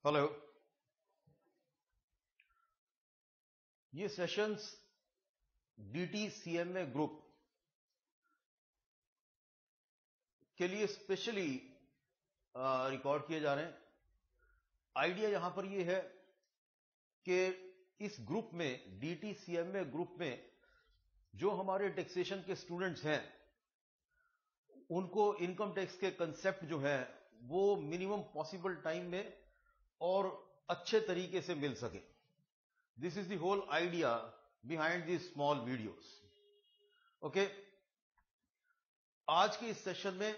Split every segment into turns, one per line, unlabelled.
Hello. ये sessions DTCMA group के लिए स्पेशली रिकॉर्ड किए जा रहे हैं। आइडिया यहां पर ये है कि इस ग्रुप में, DTCMA ग्रुप में, जो हमारे टैक्सेशन के स्टूडेंट्स हैं उनको इनकम टैक्स के कंसेप्ट जो है वो मिनिमम पॉसिबल टाइम में और अच्छे तरीके से मिल सके। This is the whole idea behind this small videos. Okay, आज के इस सेशन में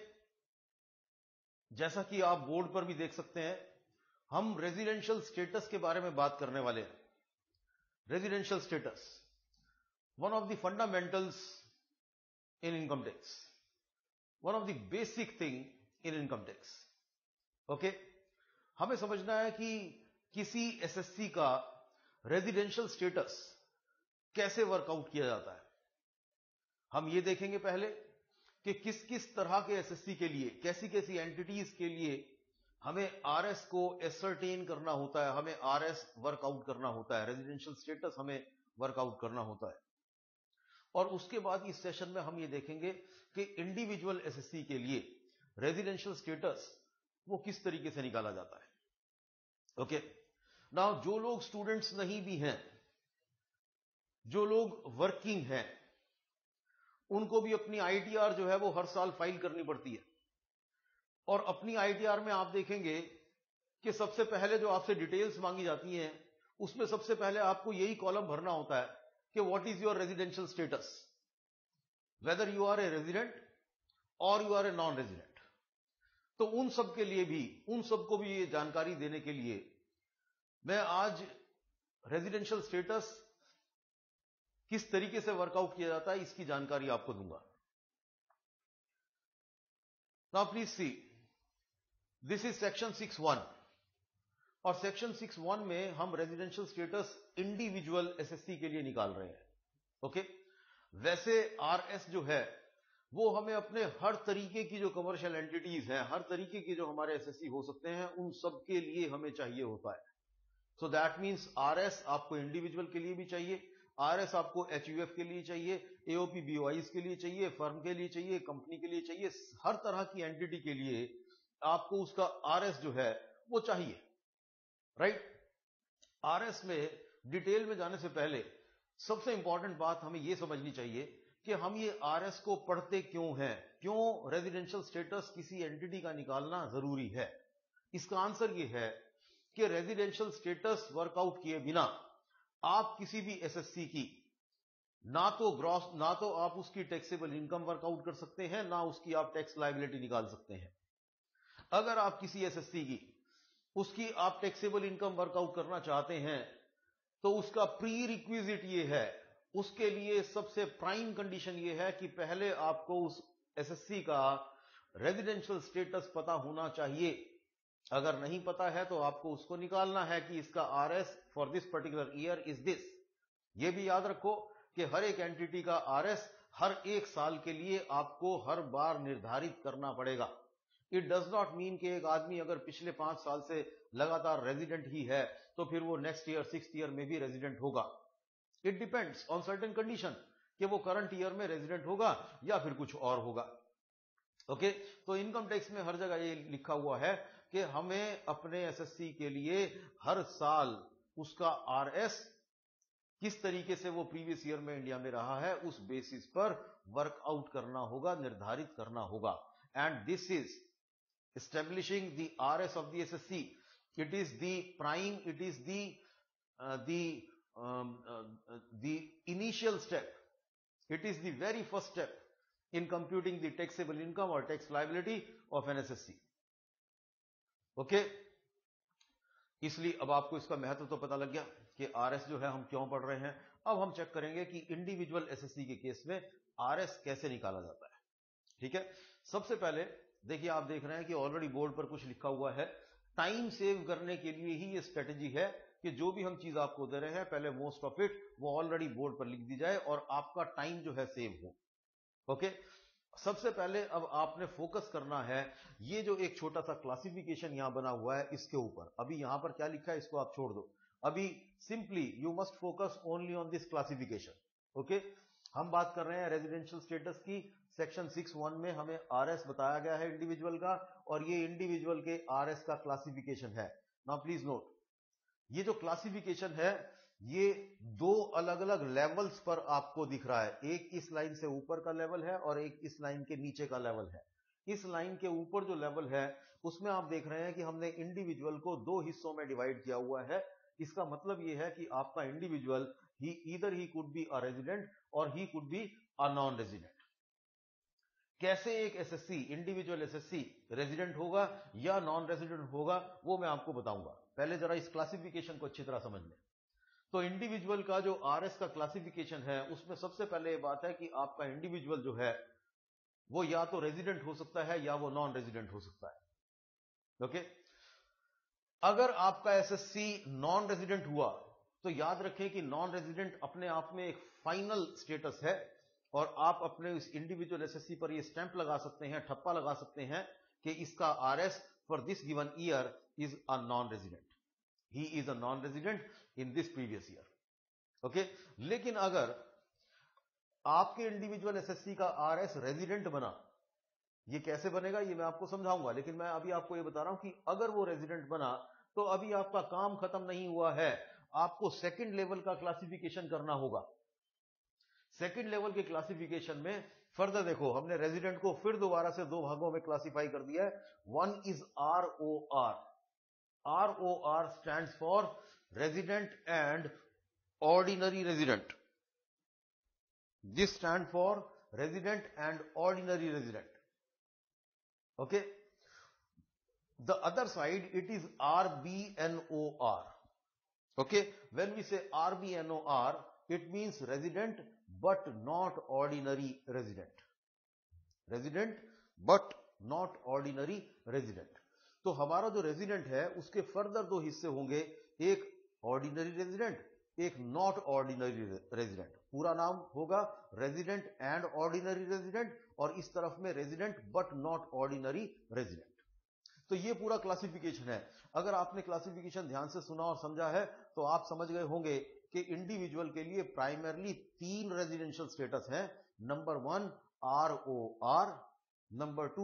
जैसा कि आप बोर्ड पर भी देख सकते हैं, हम रेजिडेंशियल स्टेटस के बारे में बात करने वाले हैं। Residential status, one of the fundamentals in income tax, one of the basic thing in income tax. Okay, हमें समझना है कि किसी एसएससी का रेजिडेंशियल स्टेटस कैसे वर्कआउट किया जाता है। हम ये देखेंगे पहले कि किस किस तरह के एसएससी के लिए, कैसी कैसी एंटिटीज के लिए हमें आरएस को एसर्टेन करना होता है, हमें आरएस वर्कआउट करना होता है, रेजिडेंशियल स्टेटस हमें वर्कआउट करना होता है। और उसके बाद इस सेशन में हम ये देखेंगे कि इंडिविजुअल एसएससी के लिए रेजिडेंशियल स्टेटस वो किस तरीके से निकाला जाता है। ओके, नाउ जो लोग स्टूडेंट्स नहीं भी हैं, जो लोग वर्किंग हैं, उनको भी अपनी आईटीआर जो है वो हर साल फाइल करनी पड़ती है। और अपनी आईटीआर में आप देखेंगे कि सबसे पहले जो आपसे डिटेल्स मांगी जाती हैं उसमें सबसे पहले आपको यही कॉलम भरना होता है कि what is your residential status, whether you are a resident और you are a non resident. तो उन सब के लिए भी, उन सबको भी ये जानकारी देने के लिए मैं आज रेजिडेंशियल स्टेटस किस तरीके से वर्कआउट किया जाता है इसकी जानकारी आपको दूंगा। Now please see, this is section 6(1) और सेक्शन 6(1) में हम रेजिडेंशियल स्टेटस इंडिविजुअल एसएससी के लिए निकाल रहे हैं। ओके, वैसे आरएस जो है वो हमें अपने हर तरीके की जो कमर्शियल एंटिटीज हैं, हर तरीके की जो हमारे एसएससी हो सकते हैं, उन सब के लिए हमें चाहिए होता है। सो दैट मीन्स आरएस आपको इंडिविजुअल के लिए भी चाहिए, आरएस आपको एचयूएफ के लिए चाहिए, एओपी बीओआईज के लिए चाहिए, फर्म के लिए चाहिए, कंपनी के लिए चाहिए, हर तरह की एंटिटी के लिए आपको उसका आरएस जो है वो चाहिए, राइट। आरएस में डिटेल में जाने से पहले सबसे इंपॉर्टेंट बात हमें यह समझनी चाहिए कि हम ये आरएस को पढ़ते क्यों हैं, क्यों रेजिडेंशियल स्टेटस किसी एंटिटी का निकालना जरूरी है। इसका आंसर ये है कि रेजिडेंशियल स्टेटस वर्कआउट किए बिना आप किसी भी एसएससी की ना तो आप उसकी टैक्सेबल इनकम वर्कआउट कर सकते हैं, ना उसकी आप टैक्स लायबिलिटी निकाल सकते हैं। अगर आप किसी एसएससी की उसकी आप टैक्सेबल इनकम वर्कआउट करना चाहते हैं तो उसका प्री रिक्विजिट ये है, उसके लिए सबसे प्राइम कंडीशन ये है कि पहले आपको उस एसएससी का रेजिडेंशियल स्टेटस पता होना चाहिए। अगर नहीं पता है तो आपको उसको निकालना है कि इसका RS for this particular year is this. ये भी याद रखो कि हर एक एंटिटी का आरएस हर एक साल के लिए आपको हर बार निर्धारित करना पड़ेगा। इट डज नॉट मीन कि एक आदमी अगर पिछले 5 साल से लगातार रेजिडेंट ही है तो फिर वो नेक्स्ट ईयर 6th ईयर में भी रेजिडेंट होगा। It depends on certain condition कि वो करंट ईयर में रेजिडेंट होगा या फिर कुछ और होगा। ओके, तो इनकम टैक्स में हर जगह ये लिखा हुआ है कि हमें अपने एसएससी के लिए हर साल उसका आरएस किस तरीके से वो प्रीवियस ईयर में इंडिया में रहा है उस बेसिस पर वर्कआउट करना होगा, निर्धारित करना होगा। And this is establishing the RS of the SSC. It is the prime, it is the initial step. It is the very first step in computing the taxable income or tax liability of an SSC. Okay? इसलिए अब आपको इसका महत्व तो पता लग गया कि आरएस जो है हम क्यों पढ़ रहे हैं। अब हम चेक करेंगे कि इंडिविजुअल एसएससी के केस में आरएस कैसे निकाला जाता है। ठीक है, सबसे पहले देखिए, आप देख रहे हैं कि ऑलरेडी बोर्ड पर कुछ लिखा हुआ है। टाइम सेव करने के लिए ही ये स्ट्रेटेजी है कि जो भी हम चीज आपको दे रहे हैं पहले मोस्ट ऑफ इट वो ऑलरेडी बोर्ड पर लिख दी जाए और आपका टाइम जो है सेव हो। ओके, सबसे पहले अब आपने फोकस करना है ये जो एक छोटा सा क्लासिफिकेशन यहां बना हुआ है इसके ऊपर। अभी यहां पर क्या लिखा है इसको आप छोड़ दो, अभी simply you must focus only on this classification. Okay, हम बात कर रहे हैं रेजिडेंशियल स्टेटस की। सेक्शन 6(1) में हमें आरएस बताया गया है इंडिविजुअल का, और ये इंडिविजुअल के आरएस का क्लासिफिकेशन है। नाउ प्लीज नोट, ये जो क्लासिफिकेशन है ये दो अलग अलग लेवल्स पर आपको दिख रहा है। एक इस लाइन से ऊपर का लेवल है और एक इस लाइन के नीचे का लेवल है। इस लाइन के ऊपर जो लेवल है उसमें आप देख रहे हैं कि हमने इंडिविजुअल को दो हिस्सों में डिवाइड किया हुआ है। इसका मतलब यह है कि आपका individual either he could be a resident और he could be a non resident. कैसे एक एसएससी इंडिविजुअल एसएससी रेजिडेंट होगा या नॉन रेजिडेंट होगा वो मैं आपको बताऊंगा। पहले जरा इस क्लासिफिकेशन को अच्छी तरह समझ लें। तो इंडिविजुअल का जो आरएस का क्लासिफिकेशन है उसमें सबसे पहले ये बात है कि आपका इंडिविजुअल जो है वो या तो रेजिडेंट हो सकता है या वो नॉन रेजिडेंट हो सकता है। ओके, अगर आपका एसएससी नॉन रेजिडेंट हुआ तो याद रखें कि नॉन रेजिडेंट अपने आप में एक फाइनल स्टेटस है, और आप अपने इस इंडिविजुअल एसएससी पर ये स्टैंप लगा सकते हैं, ठप्पा लगा सकते हैं कि इसका RS for this given year is a non resident, he is a non resident in this previous year. Okay, लेकिन अगर आपके इंडिविजुअल एसएससी का आरएस रेजिडेंट बना, ये कैसे बनेगा ये मैं आपको समझाऊंगा, लेकिन मैं अभी आपको ये बता रहा हूं कि अगर वो रेजिडेंट बना तो अभी आपका काम खत्म नहीं हुआ है, आपको सेकंड लेवल का क्लासिफिकेशन करना होगा। सेकंड लेवल के क्लासिफिकेशन में फर्दर देखो, हमने रेजिडेंट को फिर दोबारा से दो भागों में क्लासिफाई कर दिया है। One is ROR। ROR stands for resident and ordinary resident. This stands for resident and ordinary resident. Okay. The other side it is RBNOR. Okay. When we say RBNOR, it means resident but not ordinary resident. Resident but not ordinary resident. तो हमारा जो resident है उसके further दो हिस्से होंगे, एक ordinary resident, एक नॉट ऑर्डिनरी रेजिडेंट। पूरा नाम होगा रेजिडेंट एंड ऑर्डिनरी रेजिडेंट, और इस तरफ में resident but not ordinary resident. तो ये पूरा क्लासिफिकेशन है। अगर आपने क्लासिफिकेशन ध्यान से सुना और समझा है तो आप समझ गए होंगे कि इंडिविजुअल के लिए प्राइमरली तीन रेजिडेंशियल स्टेटस हैं। Number 1 ROR, number 2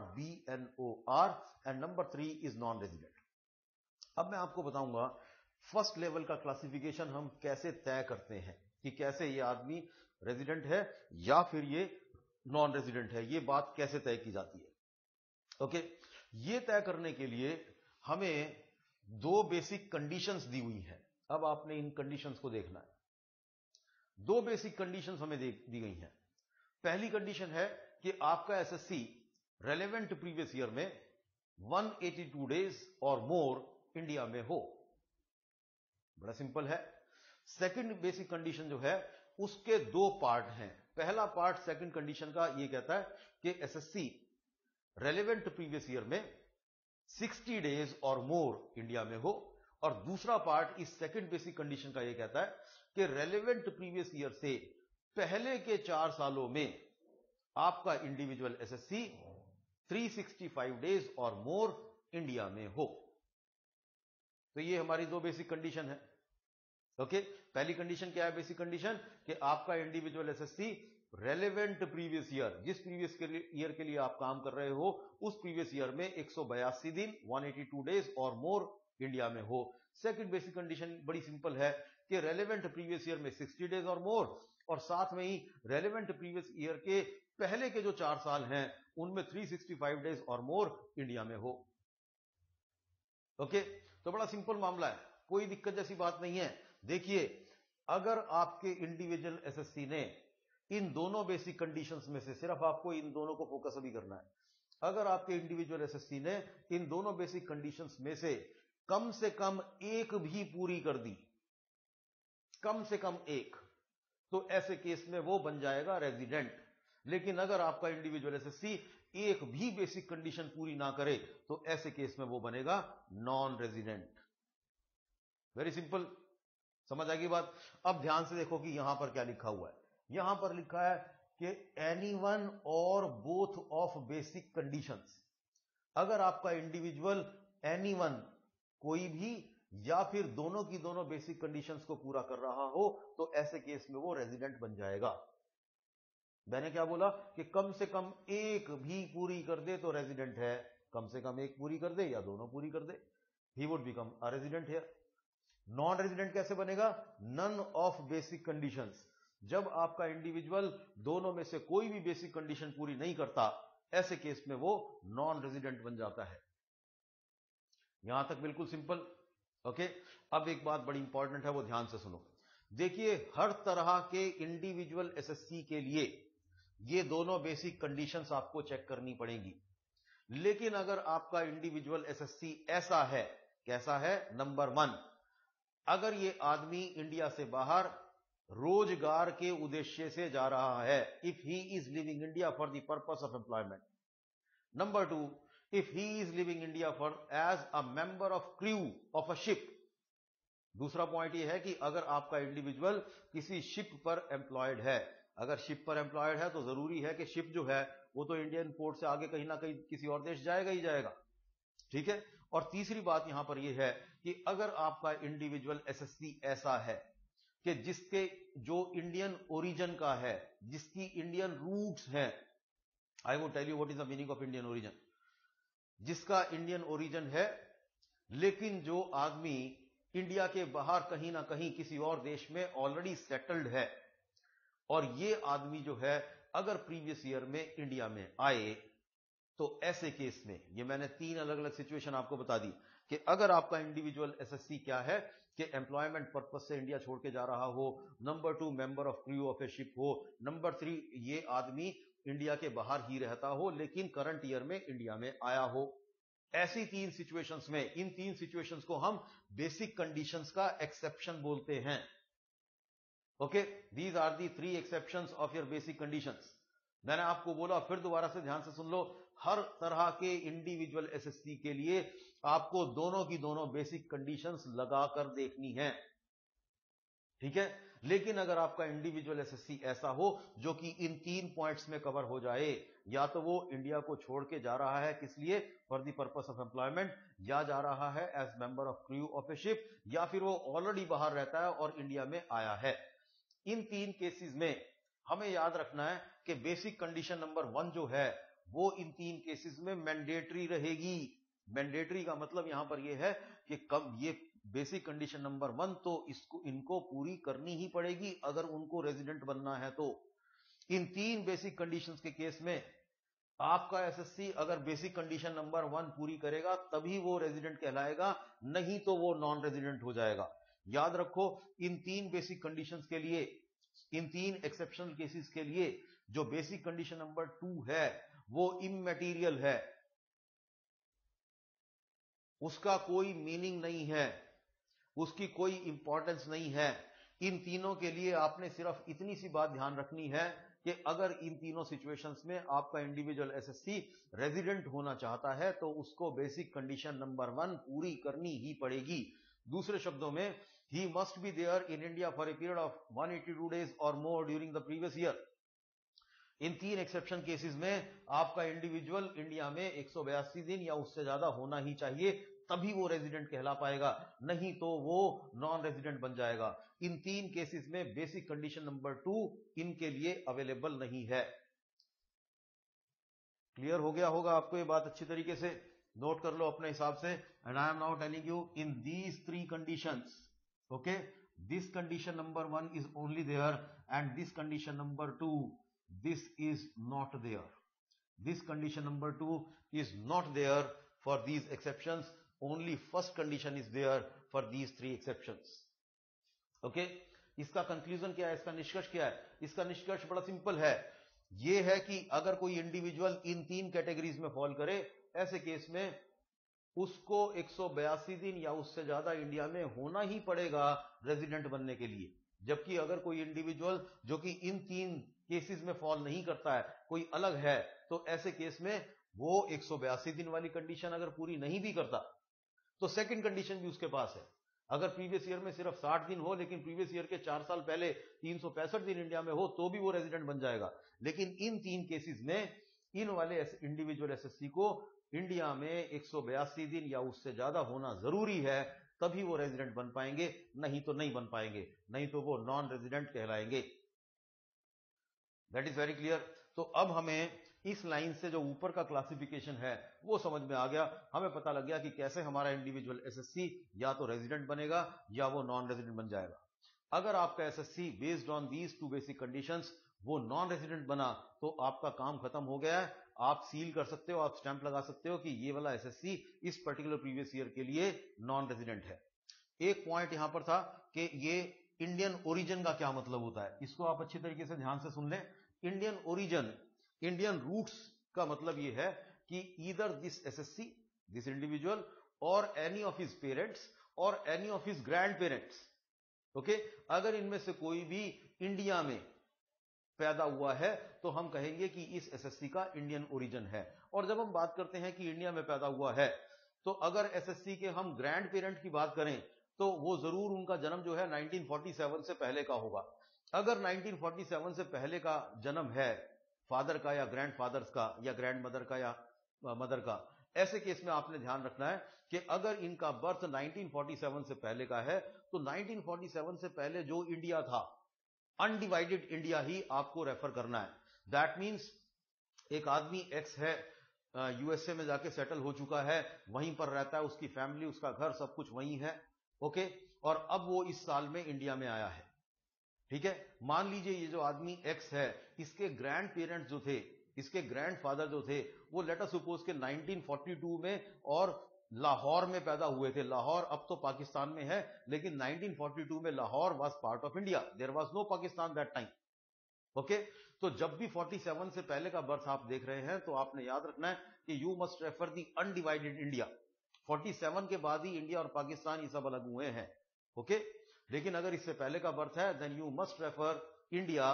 RBNOR and number 3 is non resident. अब मैं आपको बताऊंगा फर्स्ट लेवल का क्लासिफिकेशन हम कैसे तय करते हैं कि कैसे ये आदमी रेजिडेंट है या फिर ये नॉन रेजिडेंट है, ये बात कैसे तय की जाती है। ओके, ये तय करने के लिए हमें दो बेसिक कंडीशंस दी हुई हैं। अब आपने इन कंडीशंस को देखना है। दो बेसिक कंडीशंस हमें दी गई हैं। पहली कंडीशन है कि आपका एसएससी रेलेवेंट प्रीवियस ईयर में 182 डेज और मोर इंडिया में हो। बड़ा सिंपल है। सेकंड बेसिक कंडीशन जो है उसके दो पार्ट हैं। पहला पार्ट सेकंड कंडीशन का ये कहता है कि एसएससी रेलेवेंट प्रीवियस ईयर में 60 डेज और मोर इंडिया में हो, और दूसरा पार्ट इस सेकंड बेसिक कंडीशन का ये कहता है कि रेलेवेंट प्रीवियस ईयर से पहले के 4 सालों में आपका इंडिविजुअल एसएससी 365 डेज और मोर इंडिया में हो। तो ये हमारी दो बेसिक कंडीशन है। ओके, पहली कंडीशन क्या है बेसिक कंडीशन कि आपका individual SSC relevant previous year, जिस प्रीवियस ईयर के लिए आप काम कर रहे हो उस प्रीवियस ईयर में 182 दिन 182 डेज और मोर इंडिया में हो। सेकंड बेसिक कंडीशन बड़ी सिंपल है कि रेलेवेंट प्रीवियस ईयर में 60 डेज और मोर, और साथ में ही रेलेवेंट प्रीवियस ईयर के पहले के जो 4 साल हैं उनमें 365 डेज और मोर इंडिया में हो। ओके, तो बड़ा सिंपल मामला है, कोई दिक्कत जैसी बात नहीं है। देखिए, अगर आपके इंडिविजुअल एसएससी ने इन दोनों बेसिक कंडीशंस में से, सिर्फ आपको इन दोनों को फोकस अभी करना है, अगर आपके इंडिविजुअल एसएससी ने इन दोनों बेसिक कंडीशंस में से कम एक भी पूरी कर दी, कम से कम एक, तो ऐसे केस में वो बन जाएगा रेजिडेंट। लेकिन अगर आपका इंडिविजुअल एसएससी एक भी बेसिक कंडीशन पूरी ना करे तो ऐसे केस में वो बनेगा नॉन रेजिडेंट। वेरी सिंपल, समझ आ गई बात। अब ध्यान से देखो कि यहां पर क्या लिखा हुआ है। यहां पर लिखा है कि एनीवन और बोथ ऑफ बेसिक कंडीशंस। अगर आपका इंडिविजुअल एनीवन कोई भी या फिर दोनों की दोनों बेसिक कंडीशंस को पूरा कर रहा हो तो ऐसे केस में वो रेजिडेंट बन जाएगा। मैंने क्या बोला कि कम से कम एक भी पूरी कर दे तो रेजिडेंट है, कम से कम एक पूरी कर दे या दोनों पूरी कर दे, he would become a resident here. Non resident कैसे बनेगा? None of basic conditions. जब आपका इंडिविजुअल दोनों में से कोई भी बेसिक कंडीशन पूरी नहीं करता, ऐसे केस में वो नॉन रेजिडेंट बन जाता है। यहां तक बिल्कुल सिंपल। ओके, अब एक बात बड़ी इंपॉर्टेंट है, वो ध्यान से सुनो। देखिए, हर तरह के इंडिविजुअल एसएससी के लिए ये दोनों बेसिक कंडीशंस आपको चेक करनी पड़ेगी। लेकिन अगर आपका इंडिविजुअल एसएससी ऐसा है, कैसा है? नंबर 1, अगर ये आदमी इंडिया से बाहर रोजगार के उद्देश्य से जा रहा है, if he is living India for the purpose of employment. Number 2, if he is living India for as a member of crew of a ship. दूसरा पॉइंट ये है कि अगर आपका इंडिविजुअल किसी शिप पर एम्प्लॉयड है, अगर शिप पर एम्प्लॉयड है तो जरूरी है कि शिप जो है वो तो इंडियन पोर्ट से आगे कहीं ना कहीं किसी और देश जाएगा ही जाएगा। ठीक है। और तीसरी बात यहां पर यह है कि अगर आपका इंडिविजुअल एसएससी ऐसा है कि जिसके जो इंडियन ओरिजिन का है, जिसकी इंडियन रूट्स हैं, I would tell you what is the meaning of Indian origin, जिसका इंडियन ओरिजिन है लेकिन जो आदमी इंडिया के बाहर कहीं ना कहीं किसी और देश में ऑलरेडी सेटल्ड है, और ये आदमी जो है अगर प्रीवियस ईयर में इंडिया में आए, तो ऐसे केस में ये मैंने 3 अलग अलग सिचुएशन आपको बता दी कि अगर आपका इंडिविजुअल एसएससी क्या है कि एम्प्लॉयमेंट पर्पस से इंडिया छोड़ के जा रहा हो, number 2 member of crew of a ship हो, नंबर 3 ये आदमी इंडिया के बाहर ही रहता हो लेकिन करंट ईयर में इंडिया में आया हो। ऐसी 3 सिचुएशंस में, इन 3 सिचुएशंस को हम बेसिक कंडीशंस का एक्सेप्शन बोलते हैं। Okay, these are the 3 exceptions of your basic conditions. मैंने आपको बोला, फिर दोबारा से ध्यान से सुन लो, हर तरह के इंडिविजुअल एसएससी के लिए आपको दोनों की दोनों बेसिक कंडीशंस लगाकर देखनी है। ठीक है। लेकिन अगर आपका इंडिविजुअल एसएससी ऐसा हो जो कि इन 3 पॉइंट्स में कवर हो जाए, या तो वो इंडिया को छोड़ के जा रहा है किस लिए? For the purpose of employment, या जा रहा है as member of crew of a ship, या फिर वो ऑलरेडी बाहर रहता है और इंडिया में आया है। इन 3 केसेस में हमें याद रखना है कि बेसिक कंडीशन नंबर 1 जो है वो इन 3 केसेस में मैंडेटरी रहेगी। मैंडेटरी का मतलब यहां पर यह है कि कब ये बेसिक कंडीशन नंबर 1 तो इनको पूरी करनी ही पड़ेगी अगर उनको रेजिडेंट बनना है। तो इन 3 बेसिक कंडीशंस के केस में आपका एसएससी अगर बेसिक कंडीशन नंबर 1 पूरी करेगा तभी वो रेजिडेंट कहलाएगा, नहीं तो वो नॉन रेजिडेंट हो जाएगा। याद रखो, इन 3 बेसिक कंडीशंस के लिए, इन 3 एक्सेप्शनल केसेस के लिए जो बेसिक कंडीशन नंबर 2 है वो इमैटेरियल है, उसका कोई मीनिंग नहीं है, उसकी कोई इंपॉर्टेंस नहीं है। इन तीनों के लिए आपने सिर्फ इतनी सी बात ध्यान रखनी है कि अगर इन तीनों सिचुएशंस में आपका इंडिविजुअल एसएससी रेजिडेंट होना चाहता है तो उसको बेसिक कंडीशन नंबर 1 पूरी करनी ही पड़ेगी। दूसरे शब्दों में, he must be there in India for a period of 182 days or more during the previous year। इन 3 एक्सेप्शन केसेस में आपका इंडिविजुअल इंडिया में 182 दिन या उससे ज्यादा होना ही चाहिए, तभी वो रेजिडेंट कहला पाएगा, नहीं तो वो नॉन रेजिडेंट बन जाएगा। इन 3 केसेस में बेसिक कंडीशन नंबर 2 इनके लिए अवेलेबल नहीं है। क्लियर हो गया होगा आपको ये बात अच्छी तरीके से? नोट कर लो अपने हिसाब से। And I am now telling you in these 3 conditions, okay, this condition number 1 is only there and this condition number 2 this is not there. This condition number 2 is not there for these exceptions. Only first condition is there for these 3 exceptions. Okay? इसका conclusion क्या है? इसका निष्कर्ष क्या है? इसका निष्कर्ष बड़ा सिंपल है, ये है कि अगर कोई इंडिविजुअल इन 3 कैटेगरीज में फॉल करे, ऐसे केस में उसको 182 दिन या उससे ज्यादा इंडिया में होना ही पड़ेगा रेजिडेंट बनने के लिए। जबकि अगर कोई इंडिविजुअल जो कि इन 3 केसेस में फॉल नहीं करता है, कोई अलग है, तो ऐसे केस में वो 182 दिन वाली कंडीशन अगर पूरी नहीं भी करता तो सेकंड कंडीशन भी उसके पास है, अगर प्रीवियस ईयर में सिर्फ 60 दिन हो लेकिन प्रीवियस ईयर के 4 साल पहले 365 दिन इंडिया में हो तो भी वो रेजिडेंट बन जाएगा। लेकिन इन 3 केसेस में इन वाले इंडिविजुअल एसएससी को इंडिया में 182 दिन या उससे ज्यादा होना जरूरी है, तभी वो रेजिडेंट बन पाएंगे, नहीं तो नहीं बन पाएंगे, नहीं तो वो नॉन रेजिडेंट कहलाएंगे। That is very clear. तो अब हमें इस लाइन से जो ऊपर का क्लासिफिकेशन है वो समझ में आ गया। हमें पता लग गया कि कैसे हमारा इंडिविजुअल एसएससी या तो रेजिडेंट बनेगा या वो नॉन रेजिडेंट बन जाएगा। अगर आपका SSC based on these 2 basic conditions वो नॉन रेजिडेंट बना तो आपका काम खत्म हो गया है। आप सील कर सकते हो, आप स्टैंप लगा सकते हो कि ये वाला एसएससी इस पर्टिकुलर प्रीवियस ईयर के लिए नॉन रेजिडेंट है। एक पॉइंट यहां पर था कि ये इंडियन ओरिजिन का क्या मतलब होता है, इसको आप अच्छी तरीके से ध्यान से सुन लें। इंडियन ओरिजिन, इंडियन रूट्स का मतलब ये है कि either this SSC, this individual और एनी ऑफ हिज पेरेंट्स और any of his grand parents, okay, अगर इनमें से कोई भी इंडिया में पैदा हुआ है तो हम कहेंगे कि इस एसएससी का इंडियन ओरिजिन है। और जब हम बात करते हैं कि इंडिया में पैदा हुआ है तो अगर एसएससी के हम ग्रैंड पेरेंट की बात करें तो वो जरूर उनका जन्म जो है 1947 से पहले का होगा। अगर 1947 से पहले का जन्म है फादर का या ग्रैंड फादर्स का या ग्रैंड मदर का या मदर का, ऐसे केस में आपने ध्यान रखना है कि अगर इनका बर्थ 1947 से पहले का है तो 1947 से पहले जो इंडिया था अनडिवाइडेड इंडिया ही आपको रेफर करना है। दैट मीन्स एक आदमी एक्स है, यूएसए में जाके सेटल हो चुका है, वहीं पर रहता है, उसकी फैमिली, उसका घर, सब कुछ वहीं है, ओके, और अब वो इस साल में इंडिया में आया है, ठीक है। मान लीजिए ये जो आदमी एक्स है, इसके ग्रैंड पेरेंट्स जो थे, इसके ग्रैंड फादर जो थे, वो लेट अस सपोज के 1942 में और लाहौर में पैदा हुए थे। लाहौर अब तो पाकिस्तान में है, लेकिन 1942 में Lahore was part of India, there was no Pakistan that time, okay. तो जब भी 47 से पहले का बर्थ आप देख रहे हैं तो आपने याद रखना है कि you must refer the undivided India. 47 के बाद ही इंडिया और पाकिस्तान ये सब अलग हुए हैं, ओके। लेकिन अगर इससे पहले का बर्थ है then you must refer India,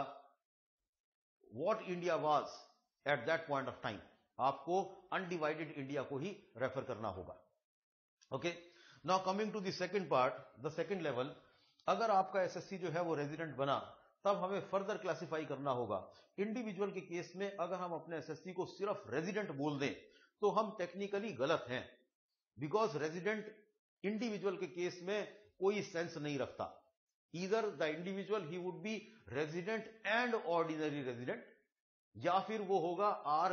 what India was at that point of time. आपको अनडिवाइडेड इंडिया को ही रेफर करना होगा, okay. Now coming to the second part, the second level, अगर आपका एसएससी जो है वो रेजिडेंट बना तब हमें फर्दर क्लासिफाई करना होगा। इंडिविजुअल के केस में अगर हम अपने एसएससी को सिर्फ रेजिडेंट बोल दें तो हम टेक्निकली गलत हैं, बिकॉज रेजिडेंट इंडिविजुअल के केस में कोई सेंस नहीं रखता। Either the individual he would be resident and ordinary resident, या फिर वो होगा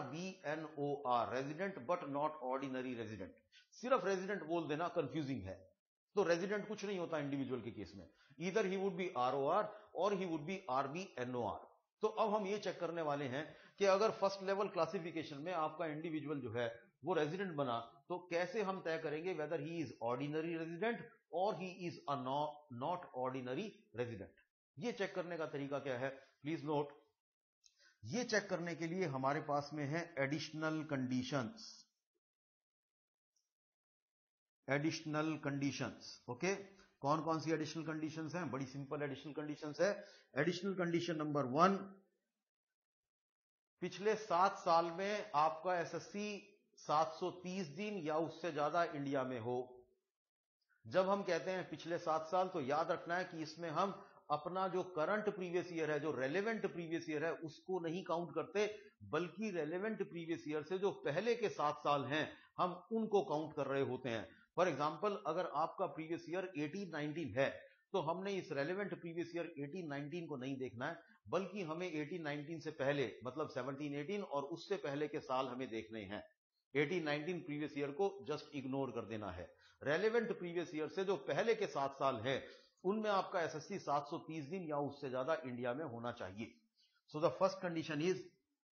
RBNOR, resident but not ordinary resident. सिर्फ रेजिडेंट बोल देना कंफ्यूजिंग है, तो रेजिडेंट कुछ नहीं होता इंडिविजुअल के केस में। Either he would be ROR और ही वुड बी RBNOR। तो अब हम ये चेक करने वाले हैं कि अगर फर्स्ट लेवल क्लासिफिकेशन में आपका इंडिविजुअल जो है वो रेजिडेंट बना तो कैसे हम तय करेंगे whether he is ordinary resident और he is a not ordinary resident. ये चेक करने का तरीका क्या है, प्लीज नोट। ये चेक करने के लिए हमारे पास में है additional conditions, additional conditions, okay. कौन कौन सी एडिशनल कंडीशंस हैं? बड़ी सिंपल एडिशनल कंडीशंस है। एडिशनल कंडीशन नंबर 1, पिछले 7 साल में आपका एसएससी 730 दिन या उससे ज्यादा इंडिया में हो। जब हम कहते हैं पिछले 7 साल तो याद रखना है कि इसमें हम अपना जो करंट प्रीवियस ईयर है, जो रेलेवेंट प्रीवियस ईयर है, उसको नहीं काउंट करते, बल्कि रेलेवेंट प्रीवियस ईयर से जो पहले के 7 साल हैं हम उनको काउंट कर रहे होते हैं। फॉर एग्जाम्पल, अगर आपका प्रीवियस ईयर 18-19 है तो हमने इस रेलेवेंट प्रीवियस ईयर 18-19 को नहीं देखना है, बल्कि हमें 18-19 से पहले मतलब 17-18 और उससे पहले के साल हमें देखने हैं। 18-19 प्रीवियस ईयर को जस्ट इग्नोर कर देना है। रेलेवेंट प्रीवियस ईयर से जो पहले के 7 साल हैं उनमें आपका एसएससी 730 दिन या उससे ज्यादा इंडिया में होना चाहिए। So the first condition is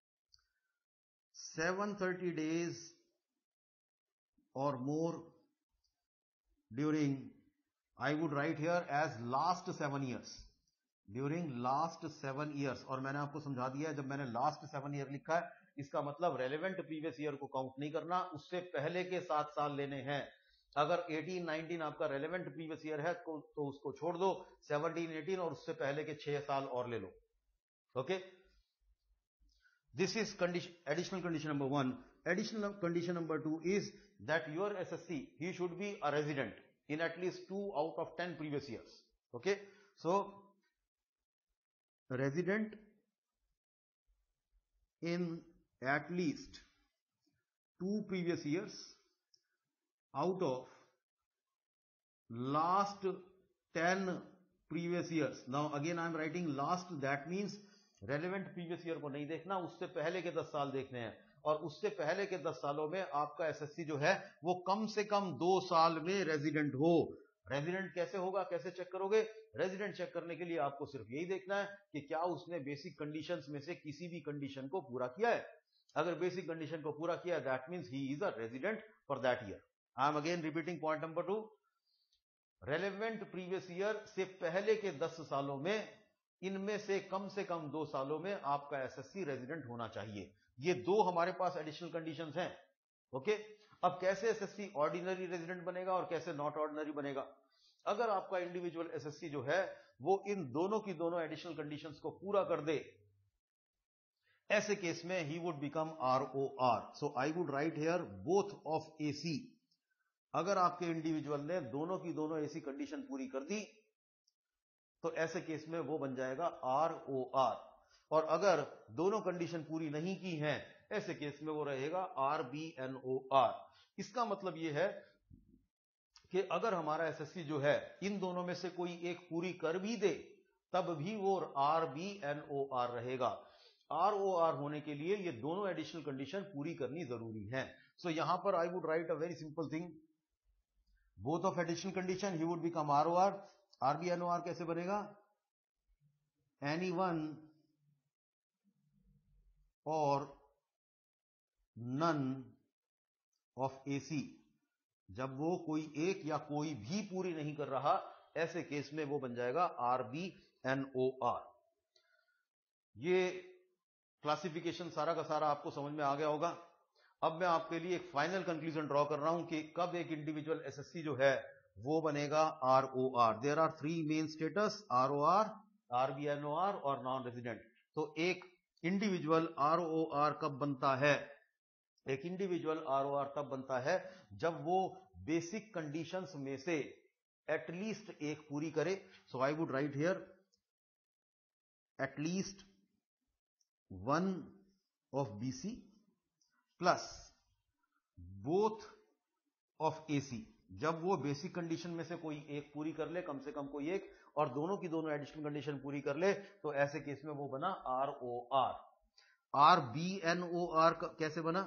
730 days or more during, I would write here as last 7 years, during last 7 years। और मैंने आपको समझा दिया है, जब मैंने लास्ट 7 ईयर लिखा है इसका मतलब रेलेवेंट प्रीवियस ईयर को काउंट नहीं करना, उससे पहले के 7 साल लेने हैं। अगर 18-19 आपका रेलेवेंट प्रीवियस ईयर है तो उसको छोड़ दो, 17-18 और उससे पहले के 6 साल और ले लो, okay. This is condition, additional condition number 1। Additional condition number 2 is that your SSC he should be a resident. in at least 2 out of 10 previous years. Okay, so resident in at least 2 previous years out of last 10 previous years. Now again I am writing last, that means relevant previous year को नहीं देखना, उससे पहले के 10 साल देखने हैं, और उससे पहले के 10 सालों में आपका एसएससी जो है वो कम से कम 2 साल में रेजिडेंट हो। रेजिडेंट कैसे होगा, कैसे चेक करोगे? रेजिडेंट चेक करने के लिए आपको सिर्फ यही देखना है कि क्या उसने बेसिक कंडीशंस में से किसी भी कंडीशन को पूरा किया है। अगर बेसिक कंडीशन को पूरा किया, that means he is a resident for that year. I am again repeating point number 2, relevant previous year से पहले के 10 सालों में इनमें से कम 2 सालों में आपका एसएससी रेजिडेंट होना चाहिए। ये 2 हमारे पास एडिशनल कंडीशंस हैं। ओके, अब कैसे एसएससी ऑर्डिनरी रेजिडेंट बनेगा और कैसे नॉट ऑर्डिनरी बनेगा? अगर आपका इंडिविजुअल एसएससी जो है वो इन दोनों की दोनों एडिशनल कंडीशंस को पूरा कर दे, ऐसे केस में he would become ROR। So I would write here both of AC। अगर आपके इंडिविजुअल ने दोनों की दोनों ऐसी कंडीशन पूरी कर दी तो ऐसे केस में वो बन जाएगा ROR, और अगर दोनों कंडीशन पूरी नहीं की हैं ऐसे केस में वो रहेगा RBNOR। इसका मतलब ये है कि अगर हमारा एसएससी जो है इन दोनों में से कोई एक पूरी कर भी दे तब भी वो RBNOR रहेगा। ROR होने के लिए ये दोनों एडिशनल कंडीशन पूरी करनी जरूरी है। सो यहां पर I would write a very simple thing, both of additional condition he would become ROR। RBNOR कैसे बनेगा? एनीवन और नन ऑफ AC। जब वो कोई एक या कोई भी पूरी नहीं कर रहा ऐसे केस में वो बन जाएगा RBNOR। ये क्लासिफिकेशन सारा का सारा आपको समझ में आ गया होगा। अब मैं आपके लिए एक फाइनल कंक्लूजन ड्रॉ कर रहा हूं कि कब एक इंडिविजुअल एसएससी जो है वो बनेगा ROR। There are 3 main status, ROR, RBNOR और नॉन रेजिडेंट। तो एक इंडिविजुअल ROR कब बनता है? एक इंडिविजुअल ROR तब बनता है जब वो बेसिक कंडीशंस में से एटलीस्ट एक पूरी करे। So I would write here at least 1 of BC plus both of AC। जब वो बेसिक कंडीशन में से कोई एक पूरी कर ले, कम से कम कोई एक, और दोनों की दोनों एडिशनल कंडीशन पूरी कर ले, तो ऐसे केस में वो बना ROR। RBNOR कैसे बना?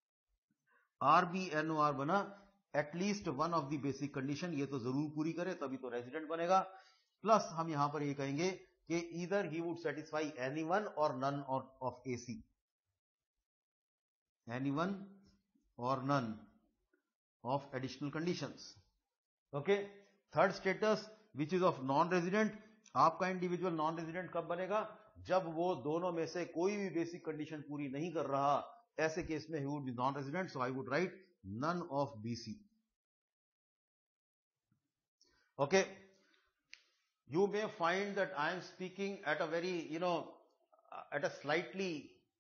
RBNOR बना at least 1 of the basic condition, ये तो जरूर पूरी करे तभी तो रेजिडेंट बनेगा, प्लस हम यहां पर ये कहेंगे कि either he would satisfy any one और नन ऑफ AC। एनीवन और none of additional conditions. Okay, third status which is of non-resident। आपका इंडिविजुअल नॉन रेजिडेंट कब बनेगा? जब वो दोनों में से कोई भी बेसिक कंडीशन पूरी नहीं कर रहा, ऐसे केस में he would be non-resident। so I would write none of BC। okay, you may find that I am speaking at a very at a slightly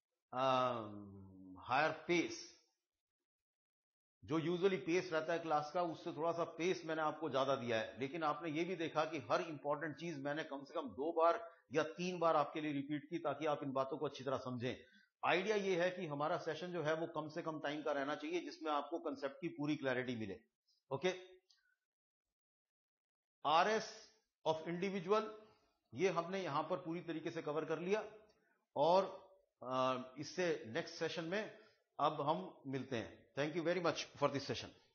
higher pace। जो यूजुअली पेस रहता है class का उससे थोड़ा सा pace मैंने आपको ज्यादा दिया है, लेकिन आपने ये भी देखा कि हर इंपॉर्टेंट चीज मैंने कम से कम 2 बार या 3 बार आपके लिए रिपीट की ताकि आप इन बातों को अच्छी तरह समझें। आइडिया ये है कि हमारा सेशन जो है वो कम से कम टाइम का रहना चाहिए जिसमें आपको कंसेप्ट की पूरी क्लैरिटी मिले। ओके, RS ऑफ इंडिविजुअल ये हमने यहां पर पूरी तरीके से कवर कर लिया, और इससे नेक्स्ट सेशन में अब हम मिलते हैं। Thank you very much for this session.